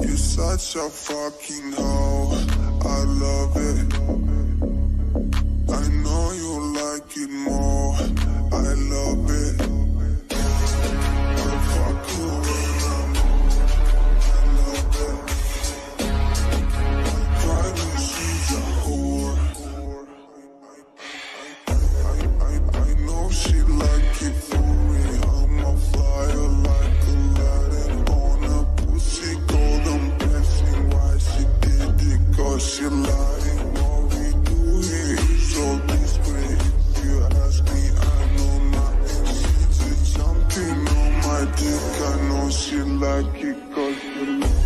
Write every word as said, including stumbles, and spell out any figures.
Such a fucking hoe, I love it. I know you like it more, I love it. I fuck you when I'm I love it. I cry when she's a whore. I, I, I know she like it for me. I'm a fire like Aladdin on a pussy golden. She lying, all we do here is so discreet. If you ask me, I know nothing. She's jumping on my dick, I know she like it 'cause she